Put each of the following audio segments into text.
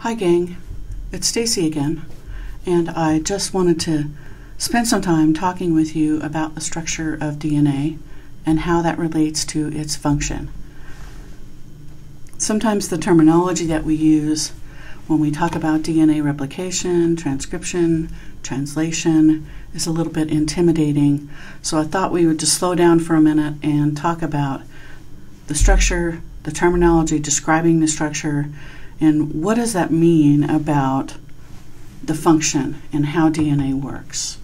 Hi gang, it's Stacy again, and I just wanted to spend some time talking with you about the structure of DNA and how that relates to its function. Sometimes the terminology that we use when we talk about DNA replication, transcription, translation is a little bit intimidating, so I thought we would just slow down for a minute and talk about the structure, the terminology describing the structure, and what does that mean about the function and how DNA works.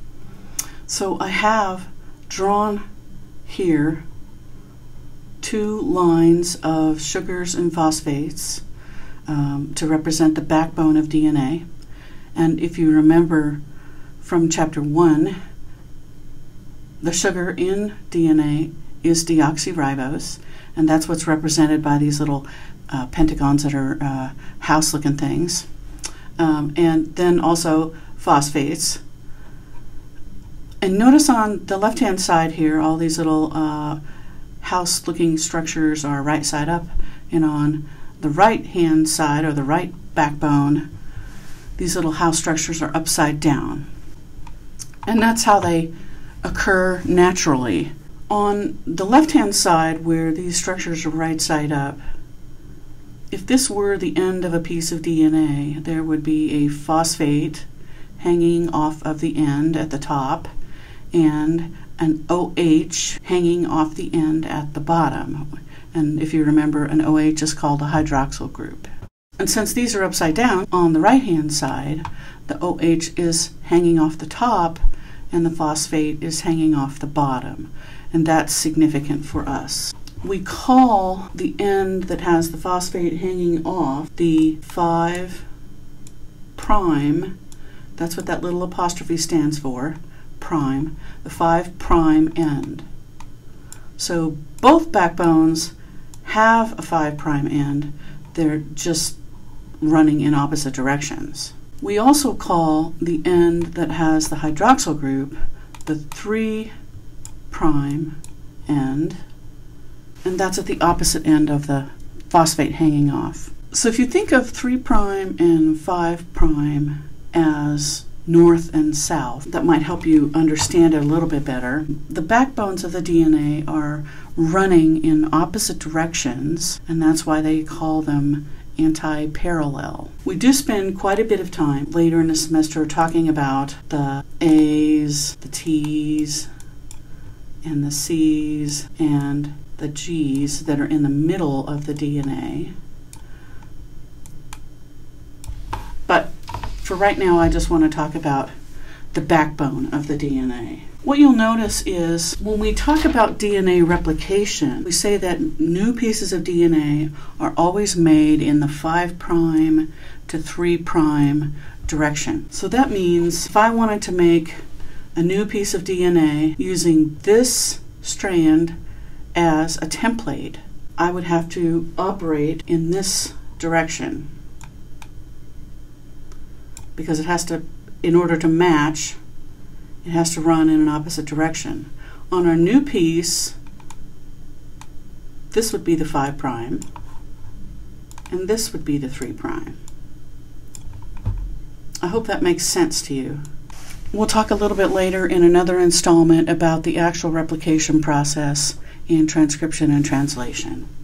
So I have drawn here two lines of sugars and phosphates to represent the backbone of DNA. And if you remember from chapter 1, the sugar in DNA is deoxyribose, and that's what's represented by these little pentagons that are house-looking things. And then also phosphates. And notice on the left-hand side here, all these little house-looking structures are right side up, and on the right-hand side, or the right backbone, these little house structures are upside down. And that's how they occur naturally. On the left-hand side, where these structures are right side up, if this were the end of a piece of DNA, there would be a phosphate hanging off of the end at the top and an OH hanging off the end at the bottom. And if you remember, an OH is called a hydroxyl group. And since these are upside down, on the right-hand side, the OH is hanging off the top and the phosphate is hanging off the bottom. And that's significant for us. We call the end that has the phosphate hanging off the 5'. That's what that little apostrophe stands for, prime, the 5' end. So both backbones have a 5' end. They're just running in opposite directions. We also call the end that has the hydroxyl group the 3' end, and that's at the opposite end of the phosphate hanging off. So if you think of 3' and 5' as north and south, that might help you understand it a little bit better. The backbones of the DNA are running in opposite directions, and that's why they call them anti-parallel. We do spend quite a bit of time later in the semester talking about the A's, the T's, and the C's, and the G's that are in the middle of the DNA. But for right now, I just want to talk about the backbone of the DNA. What you'll notice is when we talk about DNA replication, we say that new pieces of DNA are always made in the 5' to 3' direction. So that means if I wanted to make a new piece of DNA using this strand as a template, I would have to operate in this direction, because it has to, in order to match, it has to run in an opposite direction. On our new piece, this would be the 5', and this would be the 3'. I hope that makes sense to you. We'll talk a little bit later in another installment about the actual replication process in transcription and translation.